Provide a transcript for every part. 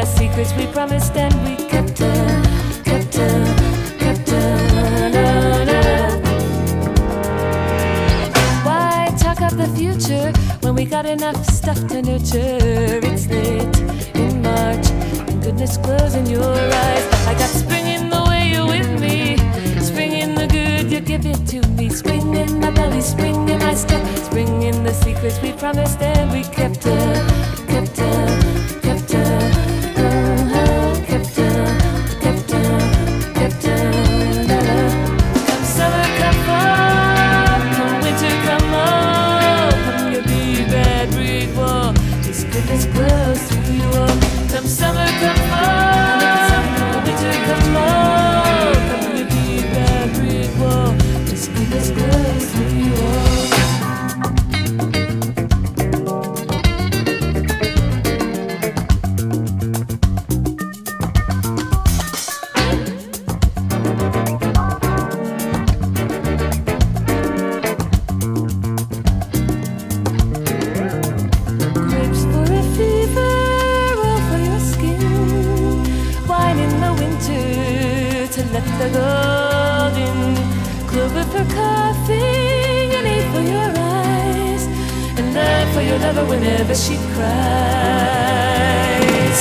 the secrets we promised and we kept them, kept them, kept them. Why talk of the future when we got enough stuff to nurture? It's late in March and goodness glows in your eyes. I got spring in the way you're with me, spring in the good you give it to me, spring in my belly, spring in my step, spring in the secrets we promised and we kept them, kept them, kept them, kept them, kept them, kept them. Come summer, come fall, come winter, come all, come your big bad brick wall, this goodness glows through you all. Come summer, come fall, come winter, come all, come your big bad brick wall, this goodness glows through you all. Grapes for a fever, roll for your skin, wine in the winter to let the gold in, clover for coffee, and aid for your eyes, and love for your lover whenever she cries.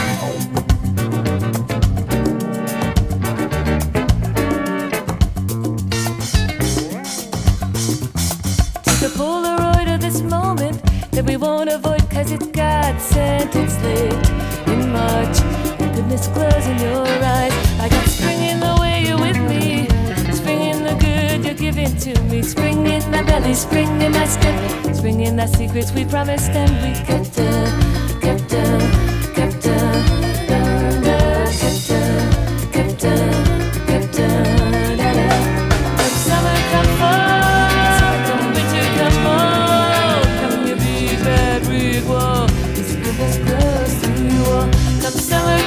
Take a Polaroid of this moment that we won't avoid, cause it's God sent. It's late in March and goodness glows in your eyes. I got spring in the way you're with me, spring in the good you're giving to me, spring in my belly, spring in my step, spring in the secrets we promised and we kept them, kept them, kept them, kept them, kept them, kept them. Come summer, come fall, come winter, come all, come your big bad brick wall, this goodness glows through you all. Come summer,